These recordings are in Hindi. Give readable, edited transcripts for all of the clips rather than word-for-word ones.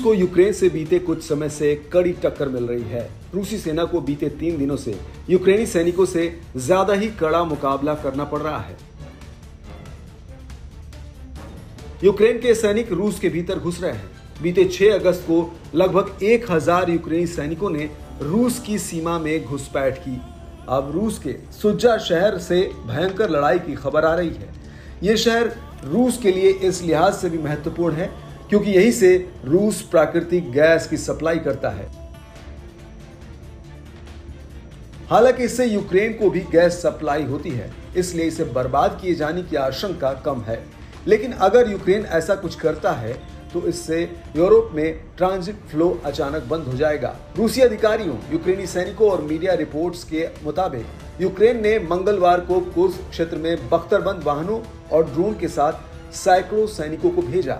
को यूक्रेन से बीते कुछ समय से कड़ी टक्कर मिल रही है। रूसी सेना को बीते 3 दिनों से यूक्रेनी सैनिकों से ज्यादा ही कड़ा मुकाबला करना पड़ रहा है। यूक्रेन के सैनिक रूस के भीतर घुस रहे हैं। बीते 6 अगस्त को लगभग 1000 यूक्रेनी सैनिकों ने रूस की सीमा में घुसपैठ की। अब रूस के सुज्जा शहर से भयंकर लड़ाई की खबर आ रही है। यह शहर रूस के लिए इस लिहाज से भी महत्वपूर्ण है क्योंकि यहीं से रूस प्राकृतिक गैस की सप्लाई करता है। हालांकि इससे यूक्रेन को भी गैस सप्लाई होती है, इसलिए इसे बर्बाद किए जाने की आशंका कम है। लेकिन अगर यूक्रेन ऐसा कुछ करता है तो इससे यूरोप में ट्रांजिट फ्लो अचानक बंद हो जाएगा। रूसी अधिकारियों, यूक्रेनी सैनिकों और मीडिया रिपोर्ट्स के मुताबिक यूक्रेन ने मंगलवार को कुर्स्क क्षेत्र में बख्तरबंद वाहनों और ड्रोन के साथ सैकड़ों सैनिकों को भेजा।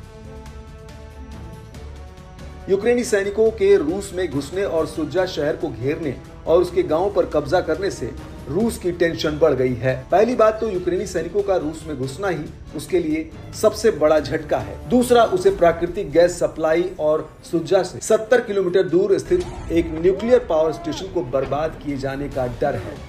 यूक्रेनी सैनिकों के रूस में घुसने और सुज्जा शहर को घेरने और उसके गांवों पर कब्जा करने से रूस की टेंशन बढ़ गई है। पहली बात तो यूक्रेनी सैनिकों का रूस में घुसना ही उसके लिए सबसे बड़ा झटका है। दूसरा, उसे प्राकृतिक गैस सप्लाई और सुज्जा से 70 किलोमीटर दूर स्थित एक न्यूक्लियर पावर स्टेशन को बर्बाद किए जाने का डर है।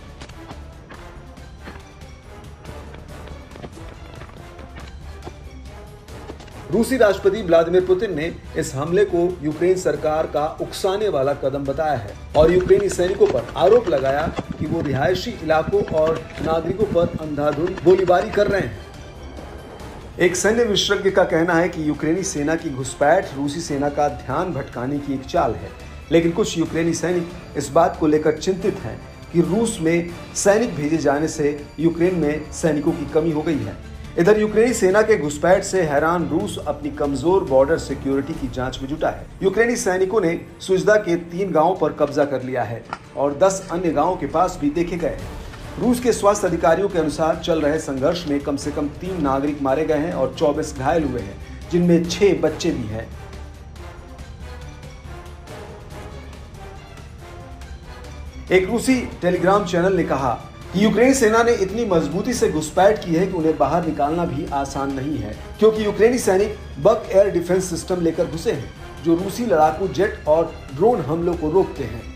रूसी राष्ट्रपति व्लादिमीर पुतिन ने इस हमले को यूक्रेन सरकार का उकसाने वाला कदम बताया है और यूक्रेनी सैनिकों पर आरोप लगाया कि वो रिहायशी इलाकों और नागरिकों पर अंधाधुंध गोलीबारी कर रहे हैं। एक सैन्य विशेषज्ञ का कहना है कि यूक्रेनी सेना की घुसपैठ रूसी सेना का ध्यान भटकाने की एक चाल है, लेकिन कुछ यूक्रेनी सैनिक इस बात को लेकर चिंतित हैं कि रूस में सैनिक भेजे जाने से यूक्रेन में सैनिकों की कमी हो गई है। इधर यूक्रेनी सेना के घुसपैठ से हैरान रूस अपनी कमजोर बॉर्डर सिक्योरिटी की जांच में जुटा है। यूक्रेनी सैनिकों ने सुजदा के 3 गांवों पर कब्जा कर लिया है और 10 अन्य गांवों के पास भी देखे गए हैं। रूस के स्वास्थ्य अधिकारियों के अनुसार चल रहे संघर्ष में कम से कम 3 नागरिक मारे गए हैं और 24 घायल हुए हैं, जिनमें 6 बच्चे भी हैं। एक रूसी टेलीग्राम चैनल ने कहा कि यूक्रेनी सेना ने इतनी मजबूती से घुसपैठ की है कि उन्हें बाहर निकालना भी आसान नहीं है, क्योंकि यूक्रेनी सैनिक बक एयर डिफेंस सिस्टम लेकर घुसे हैं जो रूसी लड़ाकू जेट और ड्रोन हमलों को रोकते हैं।